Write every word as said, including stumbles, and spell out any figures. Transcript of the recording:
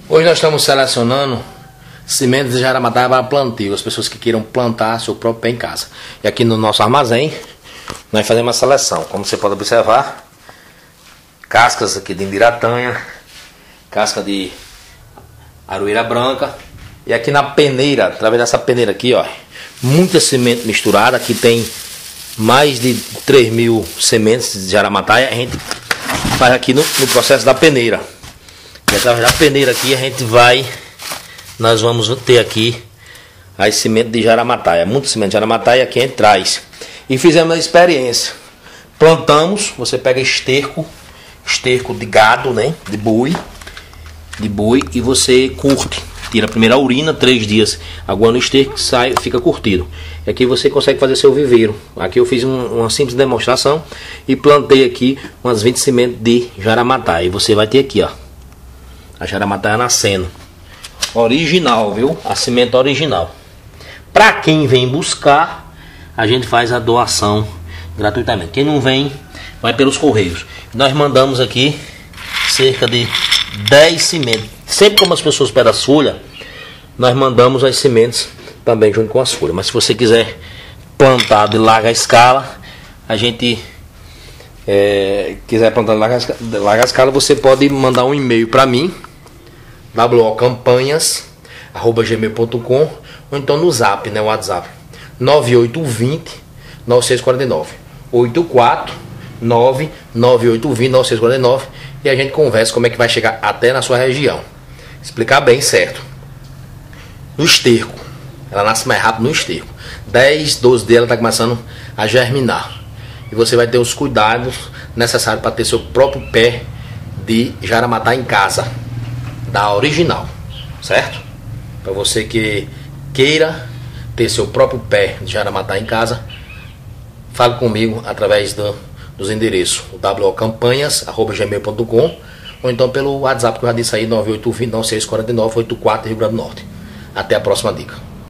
Hoje nós estamos selecionando sementes de jaramataia para plantio, as pessoas que queiram plantar seu próprio pé em casa. E aqui no nosso armazém nós fazemos uma seleção, como você pode observar, cascas aqui de indiratanha, casca de aroeira branca, e aqui na peneira, através dessa peneira aqui, ó, muita semente misturada. Aqui tem mais de três mil sementes de jaramataia. A gente faz aqui no, no processo da peneira. E através da peneira aqui a gente vai, nós vamos ter aqui as sementes de jaramataia, muito semente de jaramataia que a gente traz. E fizemos a experiência, plantamos, você pega esterco, esterco de gado, né, de boi, de boi, e você curte, tira a primeira urina, três dias aguando o esterco, sai, fica curtido. E aqui você consegue fazer seu viveiro. Aqui eu fiz um, uma simples demonstração e plantei aqui umas vinte sementes de jaramataia. E você vai ter aqui, ó, a jaramataia nascendo. Original, viu? A semente original. Para quem vem buscar, a gente faz a doação gratuitamente. Quem não vem, vai pelos correios. Nós mandamos aqui cerca de dez sementes. Sempre como as pessoas pedem as folhas, nós mandamos as sementes também junto com as folhas. Mas se você quiser plantar de larga escala, a gente é, quiser plantar de larga, de larga escala, você pode mandar um e-mail para mim, w o campanhas arroba gmail ponto com, ou então no zap, né, o WhatsApp nove oito dois zero nove seis quatro nove, oito quatro nove nove oito dois zero nove seis quatro nove, e a gente conversa como é que vai chegar até na sua região. Explicar bem certo. No esterco, ela nasce mais rápido no esterco. dez, doze dias ela está começando a germinar. E você vai ter os cuidados necessários para ter seu próprio pé de jaramataia em casa, da original, certo? Para você que queira ter seu próprio pé de jaramataia em casa, fale comigo através do, dos endereços w o campanhas arroba gmail ponto com, ou então pelo WhatsApp que eu já disse aí, nove oito dois zero nove seis quatro nove, oito quatro, Rio Grande do Norte. Até a próxima dica.